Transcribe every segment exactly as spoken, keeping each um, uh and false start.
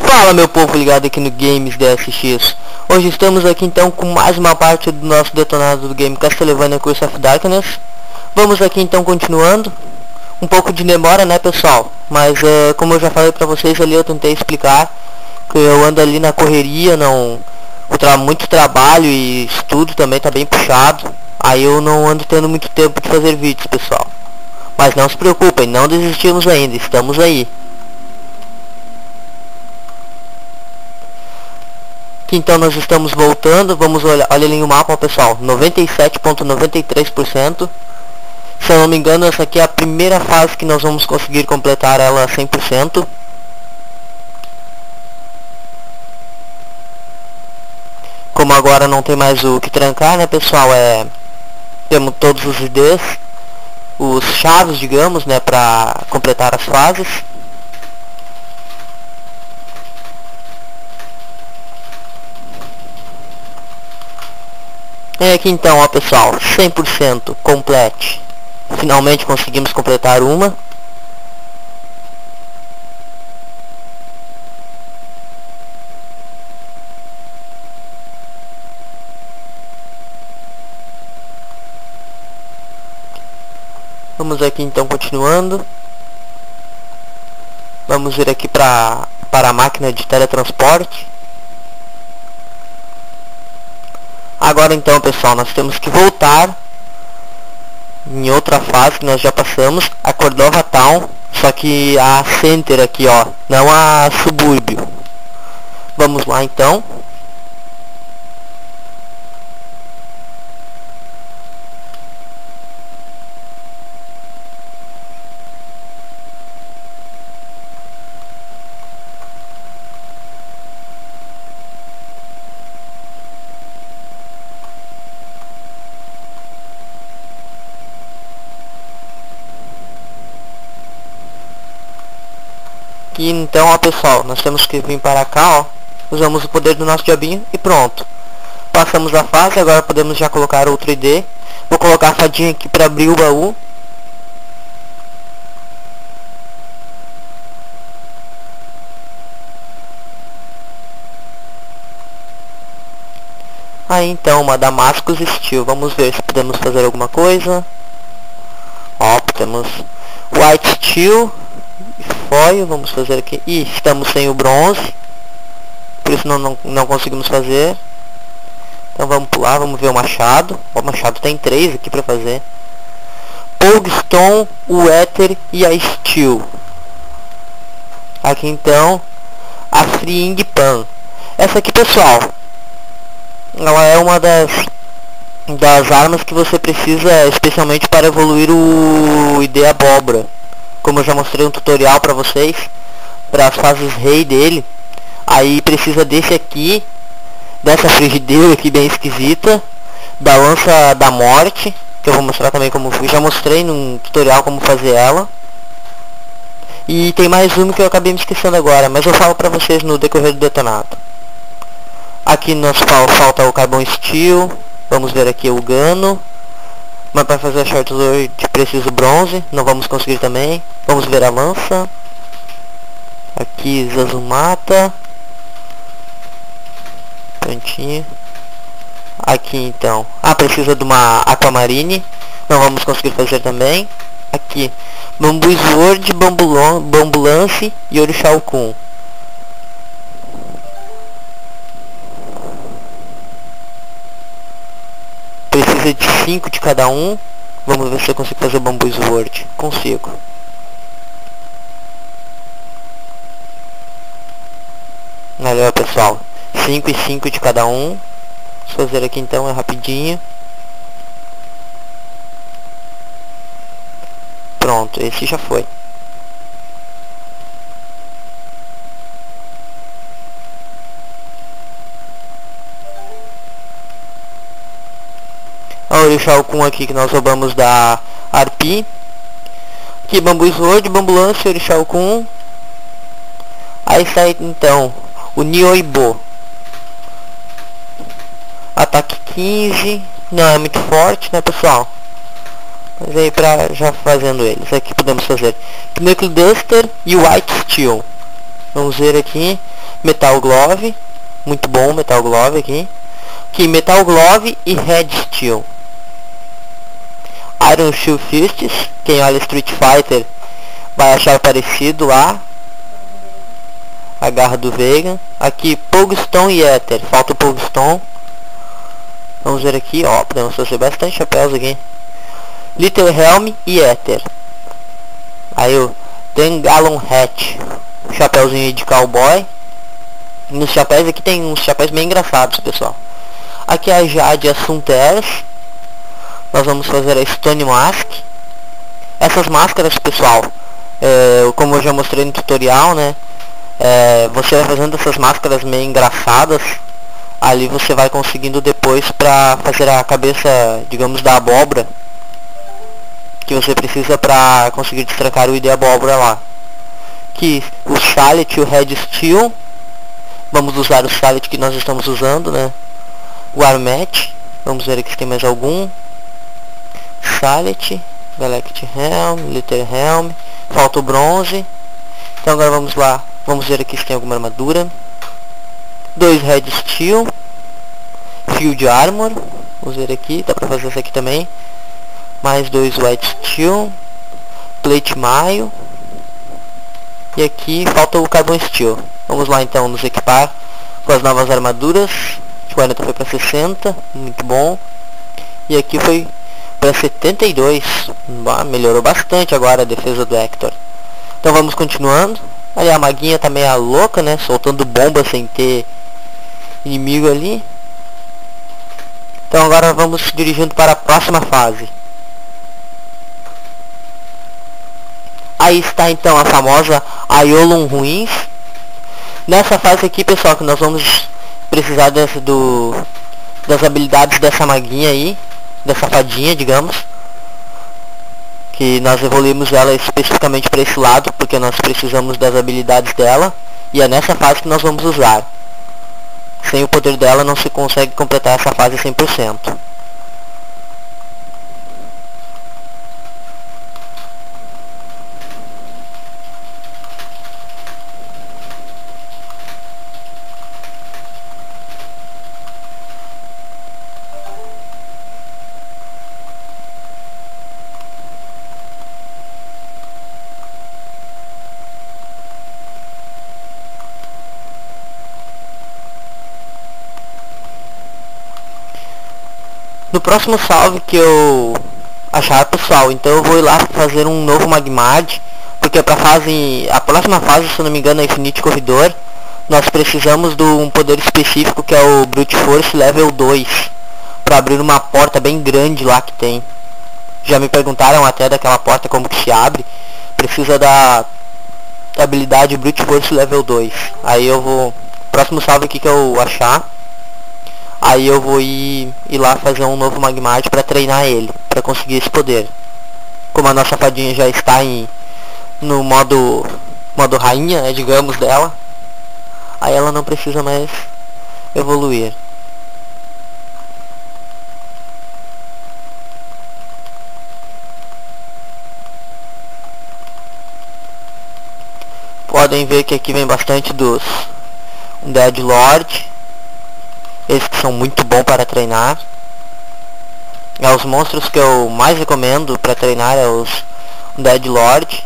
Fala, meu povo ligado aqui no Games D S X. Hoje estamos aqui então com mais uma parte do nosso detonado do game Castlevania Curse of Darkness. Vamos aqui então continuando. Um pouco de demora, né, pessoal? Mas uh, como eu já falei pra vocês ali, eu tentei explicar que eu ando ali na correria, não... Eu tra muito trabalho e estudo também tá bem puxado. Aí eu não ando tendo muito tempo de fazer vídeos, pessoal. Mas não se preocupem, não desistimos ainda, estamos aí. Aqui então nós estamos voltando, vamos olhar, olha ali o mapa, pessoal, noventa e sete vírgula noventa e três por cento. Se eu não me engano, essa aqui é a primeira fase que nós vamos conseguir completar ela cem por cento. Como agora não tem mais o que trancar, né, pessoal, é... temos todos os I Ds, os chaves, digamos, né, para completar as fases. É aqui então, ó, pessoal, cem por cento complete. Finalmente conseguimos completar uma. Vamos aqui então continuando. Vamos vir aqui para para a máquina de teletransporte. Agora então, pessoal, nós temos que voltar em outra fase que nós já passamos, a Cordova Town, só que a Center aqui, ó, não a Subúrbio. Vamos lá então. E então, ó, pessoal, nós temos que vir para cá, ó, usamos o poder do nosso diabinho e pronto. Passamos a fase, agora podemos já colocar outro I D. Vou colocar a fadinha aqui para abrir o baú. Aí então, uma Damascus Steel, vamos ver se podemos fazer alguma coisa. Ó, temos White Steel. Foil, vamos fazer aqui. Ih, estamos sem o bronze, por isso não, não, não conseguimos fazer. Então vamos pular, vamos ver o machado. O machado tem três aqui para fazer. Pogstone, o Ether e a Steel. Aqui então a Freeing Pan. Essa aqui, pessoal, ela é uma das das armas que você precisa especialmente para evoluir o I D Abóbora. Como eu já mostrei um tutorial para vocês, para as fases rei dele, aí precisa desse aqui, dessa frigideira aqui bem esquisita, da lança da morte, que eu vou mostrar também como, eu já mostrei num tutorial como fazer ela. E tem mais uma que eu acabei me esquecendo agora, mas eu falo para vocês no decorrer do detonado. Aqui nós fal, falta o Carbon Steel, vamos ver aqui o Gano. Mas para fazer a Short Sword preciso bronze, não vamos conseguir também. Vamos ver a lança. Aqui Zazumata. Prontinho. Aqui então. Ah, precisa de uma Aquamarine. Não vamos conseguir fazer também. Aqui Bambu Sword, Bambulance e Orixalcum. Precisa de cinco de cada um. Vamos ver se eu consigo fazer o Bambu Sword. Consigo. Olha, pessoal, cinco e cinco de cada um. Vou fazer aqui então, é rapidinho. Pronto, esse já foi. A Orixalcum aqui que nós roubamos da Arpi. Aqui Bambu Sword, Bambulance, Orixalcum. Aí sai então o Nioibo. Ataque quinze. Não é muito forte, né, pessoal? Mas aí pra já fazendo eles, aqui podemos fazer Knuckle Duster e White Steel. Vamos ver aqui. Metal Glove, muito bom Metal Glove aqui. Aqui Metal Glove e Red Steel. Iron Steel Fists, quem olha Street Fighter vai achar parecido lá. A garra do Vega. Aqui Pogstone e Ether, falta o Pogstone. Vamos ver aqui, ó, podemos fazer bastante chapéus aqui. Little Helm e Ether. Aí o Ten Gallon Hat, chapéuzinho de cowboy. Nos chapéus aqui tem uns chapéus bem engraçados, pessoal. Aqui a Jade e a Sunteras. Nós vamos fazer a Stone Mask. Essas máscaras, pessoal, é, como eu já mostrei no tutorial, né? É, você vai fazendo essas máscaras meio engraçadas. Ali você vai conseguindo depois pra fazer a cabeça, digamos, da abóbora, que você precisa pra conseguir destrancar o I D abóbora lá. Aqui o Salet e o Red Steel. Vamos usar o Salet que nós estamos usando, né? O Armet. Vamos ver aqui se tem mais algum. Salet, Galactic Helm, Little Helm. Falta o bronze. Então agora vamos lá. Vamos ver aqui se tem alguma armadura. Dois Red Steel. Field Armor. Vamos ver aqui. Dá pra fazer isso aqui também. Mais dois White Steel. Plate Maio. E aqui falta o Carbon Steel. Vamos lá então nos equipar com as novas armaduras. De quarenta foi para sessenta. Muito bom. E aqui foi para setenta e dois. Bah, melhorou bastante agora a defesa do Hector. Então vamos continuando. Ali a maguinha tá meio louca, né? Soltando bomba sem ter inimigo ali. Então agora vamos dirigindo para a próxima fase. Aí está então a famosa Aiolon Ruins. Nessa fase aqui, pessoal, que nós vamos precisar dessa, do, das habilidades dessa maguinha aí, dessa fadinha, digamos. Que nós evoluímos ela especificamente para esse lado, porque nós precisamos das habilidades dela. E é nessa fase que nós vamos usar. Sem o poder dela não se consegue completar essa fase cem por cento. No próximo salve que eu achar, pessoal, então eu vou ir lá fazer um novo Magmad, porque para fase, a próxima fase, se eu não me engano, é Infinite Corridor. Nós precisamos de um poder específico que é o Brute Force Level dois, para abrir uma porta bem grande lá que tem. Já me perguntaram até daquela porta como que se abre. Precisa da habilidade Brute Force Level dois. Aí eu vou, próximo salve aqui que eu achar, aí eu vou ir, ir lá fazer um novo Magmad para treinar ele, para conseguir esse poder. Como a nossa fadinha já está em no modo modo rainha, né, digamos, dela, aí ela não precisa mais evoluir. Podem ver que aqui vem bastante dos Dead Lord. Esses que são muito bons para treinar. É os monstros que eu mais recomendo para treinar, é os Dead Lord.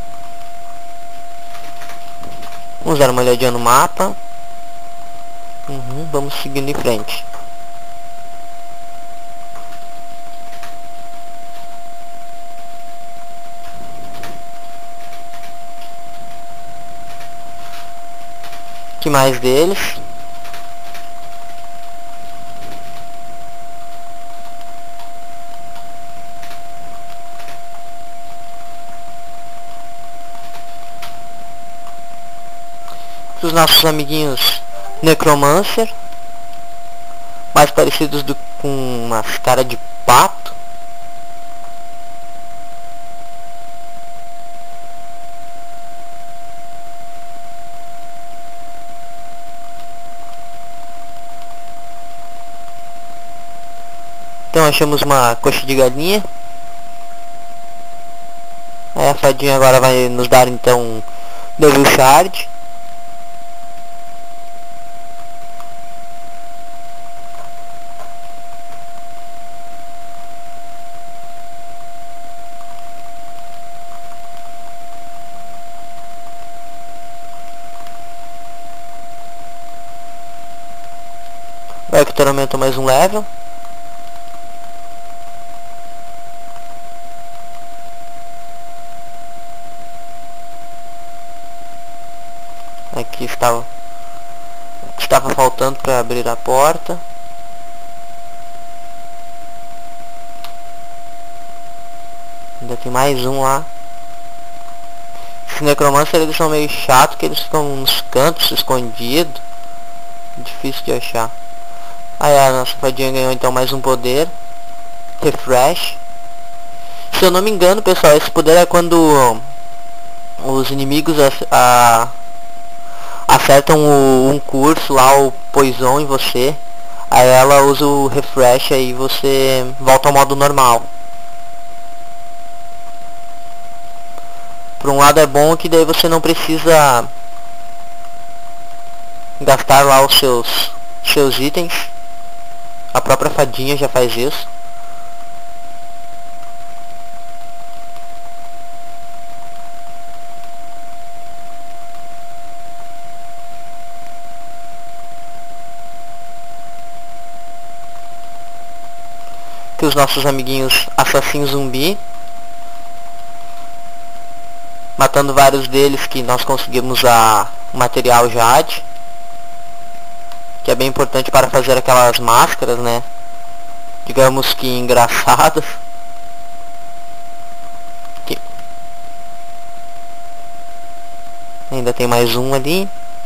Vamos dar uma olhadinha no mapa. Uhum, vamos seguindo em frente. Que mais deles? Os nossos amiguinhos Necromancer, mais parecidos do, com uma cara de pato. Então achamos uma coxa de galinha. Aí a fadinha agora vai nos dar então Devil Shard. Character aumentou mais um level. Aqui estava estava faltando para abrir a porta. Ainda tem mais um lá. Esses necromancer, eles são meio chatos, que eles ficam nos cantos escondidos. Difícil de achar. Aí a nossa fadinha ganhou então mais um poder. Refresh. Se eu não me engano, pessoal, esse poder é quando os inimigos a, a, acertam o, um curso lá, o poison em você. Aí ela usa o refresh e você volta ao modo normal. Por um lado é bom que daí você não precisa gastar lá os seus, seus itens. A própria fadinha já faz isso. Aqui os nossos amiguinhos assassinos zumbi. Matando vários deles, que nós conseguimos a, o material Jade, que é bem importante para fazer aquelas máscaras, né? Digamos que engraçadas. Aqui. Ainda tem mais um ali.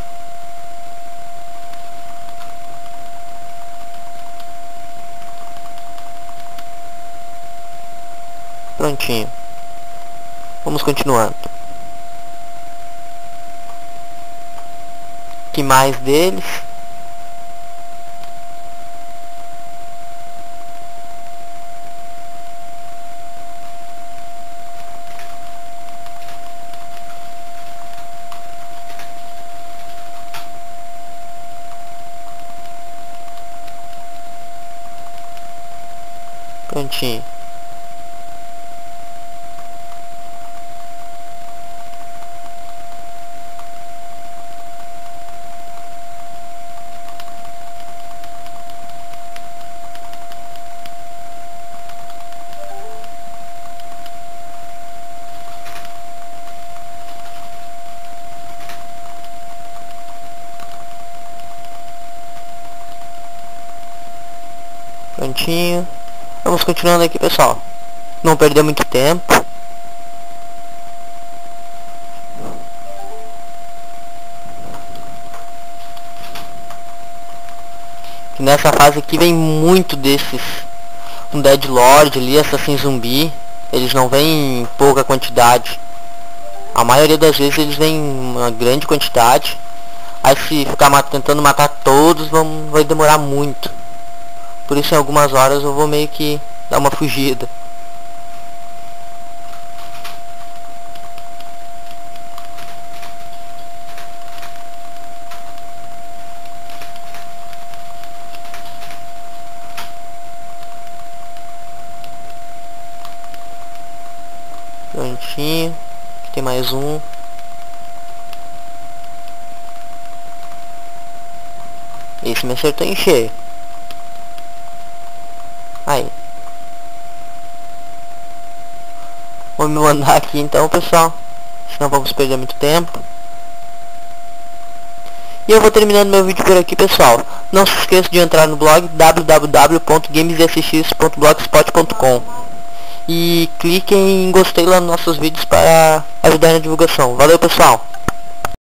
Prontinho. Vamos continuando. Que mais deles? Prontinho. Prontinho. Vamos continuando aqui, pessoal. Não perder muito tempo. Que nessa fase aqui vem muito desses. Um Dead Lord ali, Assassin Zumbi. Eles não vêm em pouca quantidade. A maioria das vezes eles vêm em uma grande quantidade. Aí se ficar mat tentando matar todos, vão, vai demorar muito. Por isso em algumas horas eu vou meio que dar uma fugida. Prontinho. Aqui tem mais um. Esse me acertou em cheio. Aí. Vou me mandar aqui então, pessoal. Senão vamos perder muito tempo. E eu vou terminando meu vídeo por aqui, pessoal. Não se esqueça de entrar no blog w w w ponto games s x ponto blogspot ponto com e cliquem em gostei lá nos nossos vídeos para ajudar na divulgação. Valeu, pessoal!